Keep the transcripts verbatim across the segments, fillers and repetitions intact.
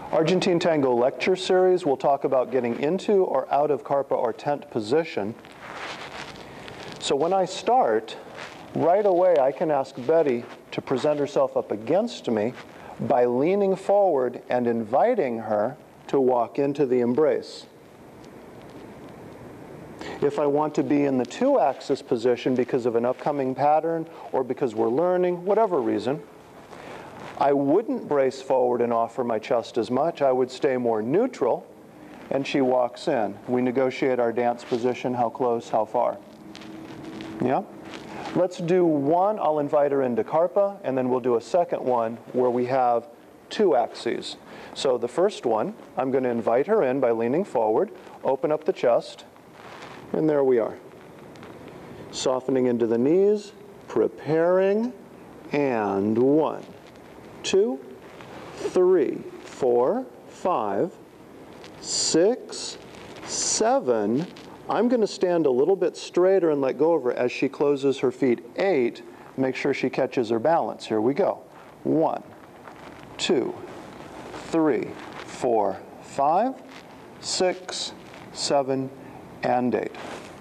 Argentine Tango lecture series will talk about getting into or out of carpa or tent position. So when I start, right away I can ask Betty to present herself up against me by leaning forward and inviting her to walk into the embrace. If I want to be in the two-axis position because of an upcoming pattern or because we're learning, whatever reason, I wouldn't brace forward and offer my chest as much. I would stay more neutral, and she walks in. We negotiate our dance position, how close, how far. Yeah? Let's do one. I'll invite her into carpa, and then we'll do a second one where we have two axes. So the first one, I'm going to invite her in by leaning forward, open up the chest, and there we are. Softening into the knees, preparing, and one. Two, three, four, five, six, seven. I'm going to stand a little bit straighter and let go of her as she closes her feet. Eight, make sure she catches her balance. Here we go. One, two, three, four, five, six, seven, and eight.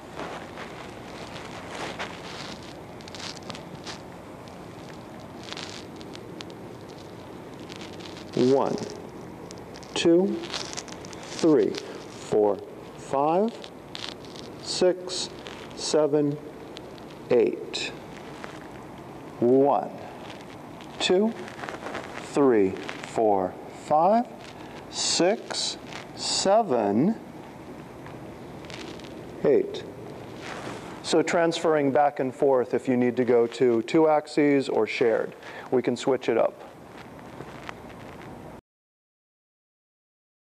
One, two, three, four, five, six, seven, eight. One, two, three, four, five, six, seven, eight. So transferring back and forth if you need to go to two axes or shared. We can switch it up.